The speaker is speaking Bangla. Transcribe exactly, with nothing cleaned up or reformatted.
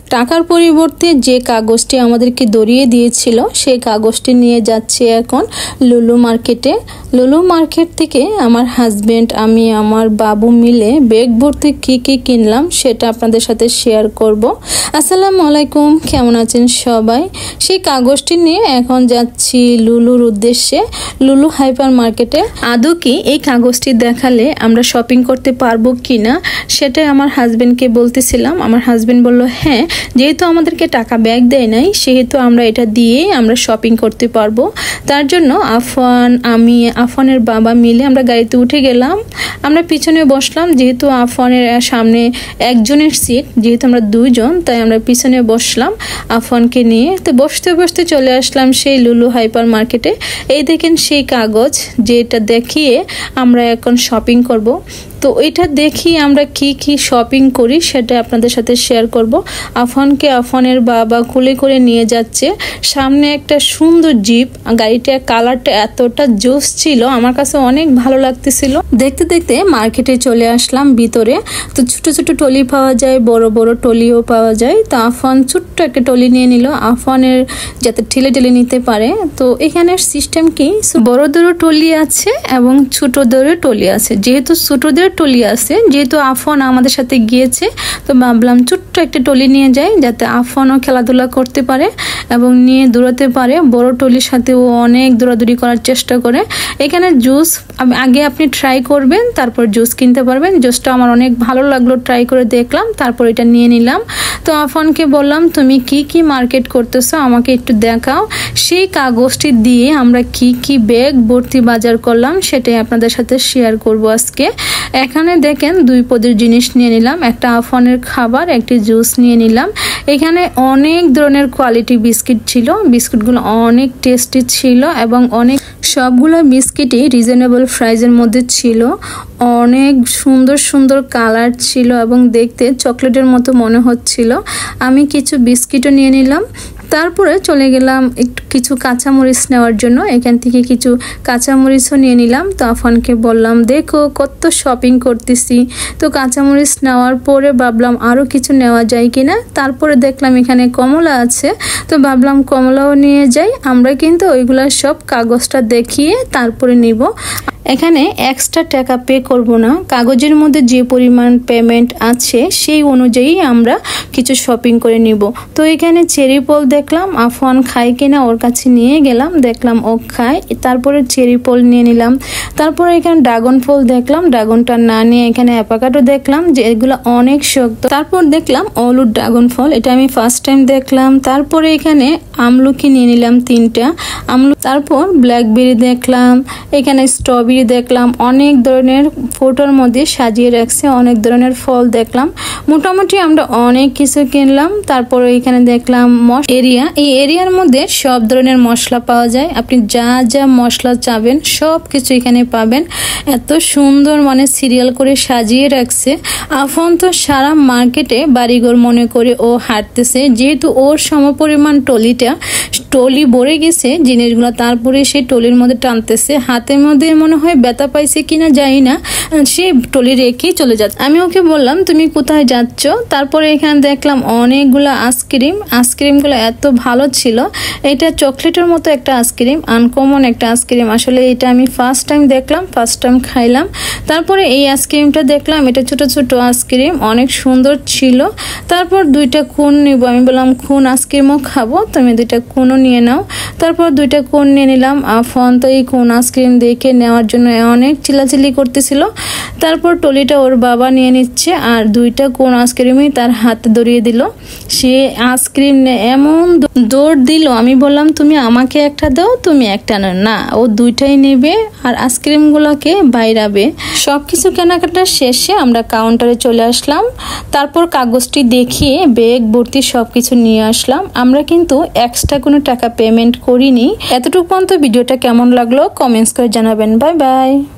টাকার পরিবর্তে যে কাগজটি আমাদেরকে ধরিয়ে দিয়েছিল সেই কাগজটি নিয়ে যাচ্ছি এখন লুলু মার্কেটে। লুলু মার্কেট থেকে আমার হাজবেন্ড, আমি, আমার বাবু মিলে ব্যাগ ভর্তি কী কী কিনলাম সেটা আপনাদের সাথে শেয়ার করব। আসসালামু আলাইকুম, কেমন আছেন সবাই? সেই কাগজটি নিয়ে এখন যাচ্ছি লুলুর উদ্দেশ্যে, লুলু হাইপার মার্কেটে। আদৌ কি এই কাগজটি দেখালে আমরা শপিং করতে পারবো কিনা সেটাই আমার হাজবেন্ডকে বলতেছিলাম। আমার হাজবেন্ড বলল হ্যাঁ, যেহেতু আমাদেরকে টাকা ব্যাগ দেয় নাই সেহেতু আমরা এটা দিয়েই আমরা শপিং করতে পারবো। তার জন্য আফান, আমি, আফানের বাবা মিলে আমরা গাড়িতে উঠে গেলাম। আমরা পিছনে বসলাম, যেহেতু আফানের সামনে একজনের সিট, যেহেতু আমরা দুইজন তাই আমরা পিছনে বসলাম আফানকে নিয়ে। তো বসতে বসতে চলে আসলাম সেই লুলু হাইপার মার্কেটে। এই দেখেন সেই কাগজ, যেটা দেখিয়ে আমরা এখন শপিং করব। তো এটা দেখি আমরা কি কি শপিং করি সেটা আপনাদের সাথে শেয়ার করব। আফানকে আফানের বাবা কোলে করে নিয়ে যাচ্ছে। সামনে একটা সুন্দর জিপ, গাড়িটার কালারটা এতটা জোস ছিল, আমার কাছে অনেক ভালো লাগতেছিল। দেখতে দেখতে মার্কেটে চলে আসলাম ভিতরে। তো ছোট ছোট টলি পাওয়া যায়, বড় বড় টলিও পাওয়া যায়। তো আফান ছোট্ট একটা টলি নিয়ে নিল, আফানের যাতে ঠেলে ঠেলে নিতে পারে। তো এখানের সিস্টেম কি, বড়দেরও টলি আছে এবং ছোটদেরও টলি আছে। যেহেতু ছোটদের টলি আছে, যেহেতু আফান আমাদের সাথে গিয়েছে, তো ভাবলাম ছোট্ট একটা টলি নিয়ে যাই যাতে আফানও খেলাধুলা করতে পারে এবং নিয়ে দৌড়াতে পারে। বড় টলির সাথে ও অনেক দৌড়াদৌড়ি করার চেষ্টা করে। এখানে জুস আগে আপনি ট্রাই করবেন, তারপর জুস কিনতে পারবেন। জুসটা আমার অনেক ভালো লাগলো, ট্রাই করে দেখলাম, তারপর এটা নিয়ে নিলাম। তো আফানকে বললাম তুমি কি কি মার্কেট করতেছো আমাকে একটু দেখাও। সেই কাগজটি দিয়ে আমরা কি কি ব্যাগ ভর্তি বাজার করলাম সেটাই আপনাদের সাথে শেয়ার করব আজকে। এখানে দেখেন দুই পদের জিনিস নিয়ে নিলাম, একটা আফানের খাবার, একটি জুস নিয়ে নিলাম। এখানে অনেক ধরনের কোয়ালিটি বিস্কিট ছিল, বিস্কিটগুলো অনেক টেস্টি ছিল এবং অনেক সবগুলো বিস্কিটই রিজনেবল প্রাইসের মধ্যে ছিল। অনেক সুন্দর সুন্দর কালার ছিল এবং দেখতে চকলেটের মতো মনে হচ্ছিল। আমি কিছু বিস্কিটও নিয়ে নিলাম। তারপরে চলে গেলাম একটু কিছু কাঁচামরিচ নেওয়ার জন্য, এখান থেকে কিছু কাঁচামরিচও নিয়ে নিলাম। তো আফানকে বললাম দেখো কত শপিং করতেছি। তো কাঁচামরিচ নেওয়ার পরে ভাবলাম আরও কিছু নেওয়া যায় কিনা। তারপরে দেখলাম এখানে কমলা আছে, তো ভাবলাম কমলাও নিয়ে যাই। আমরা কিন্তু ওইগুলা সব কাগজটা দেখিয়ে তারপরে নিব। এখানে এক্সট্রা টাকা পে করব না, কাগজের মধ্যে যে পরিমাণ পেমেন্ট আছে সেই অনুযায়ী আমরা কিছু শপিং করে নিব। তো এখানে চেরি ফল দেখলাম, আফান খায় কিনা ওর কাছে নিয়ে গেলাম, দেখলাম ও খায়। তারপরে চেরি ফল নিয়ে নিলাম। তারপরে এখানে ড্রাগন ফল দেখলাম, ড্রাগনটা না নিয়ে এখানে অ্যাপাকাডো দেখলাম যে এগুলো অনেক শক্ত। তারপর দেখলাম অলুর ড্রাগন ফল, এটা আমি ফার্স্ট টাইম দেখলাম। তারপরে এখানে আমলকি নিয়ে নিলাম তিনটা আমলু। তারপর ব্ল্যাকবেরি দেখলাম, এখানে স্ট্রবেরি দেখলাম, অনেক ধরনের ফটোর মধ্যে সাজিয়ে রাখছে, অনেক ধরনের ফল দেখলাম। মোটামুটি আমরা অনেক কিছু কিনলাম। তারপর এখানে দেখলাম এরিয়া, এই এরিয়ার মধ্যে সব ধরনের মশলা পাওয়া যায়, আপনি যা যা মশলা চাবেন সব কিছু এখানে পাবেন। এত সুন্দর মানে সিরিয়াল করে সাজিয়ে রাখছে। আফান তো সারা মার্কেটে বাড়িঘর মনে করে ও হাঁটতেছে, যেহেতু ওর সমপরিমাণ টলিটা টলি ভরে গেছে জিনিসগুলো, তারপরে সে টলির মধ্যে টানতেছে। হাতের মধ্যে মনে হয় ব্যথা পাইছে কিনা জানি না, সে টলি রেখেই চলে যাচ্ছে। আমি ওকে বললাম তুমি কোথায় যাচ্ছ। তারপরে এখানে দেখলাম অনেকগুলো আইসক্রিম, আইসক্রিমগুলো এত ভালো ছিল। এটা চকলেটের মতো একটা আইসক্রিম, আনকমন একটা আইসক্রিম। আসলে এটা আমি ফার্স্ট টাইম দেখলাম, ফার্স্ট টাইম খাইলাম। তারপরে এই আইসক্রিমটা দেখলাম, এটা ছোট ছোট আইসক্রিম, অনেক সুন্দর ছিল। তারপর দুইটা কোন নিব, আমি বললাম কোন আইসক্রিমও খাবো, তুমি দুইটা কোনও নিয়ে নাও। তারপর দুইটা কোন নিয়ে নিলাম। আফান তো এই কোন আইসক্রিম দেখে নেওয়ার জন্য অনেক চিল্লাচিল্লি করতেছিল। তারপর টলিটা ওর বাবা নিয়ে নিচ্ছে আর দুইটা কোন আইসক্রিমই তার হাতে ধরিয়ে দিল। সে আইসক্রিম এমন দৌড় দিল, আমি বললাম তুমি আমাকে একটা দাও, তুমি একটা নাও। না, ও দুইটাই নেবে আর আইসক্রিমগুলোকে বাইরাবে। সব কিছু কেনাকাটা শেষে আমরা কাউন্টারে চলে আসলাম। তারপর কাগজটি দেখিয়ে ব্যাগ ভর্তি সব কিছু নিয়ে আসলাম। আমরা কিন্তু এক্সট্রা কোনো টাকা পেমেন্ট করিনি। এতটুকু পর্যন্ত ভিডিওটা কেমন লাগলো কমেন্টস করে জানাবেন। Bye by.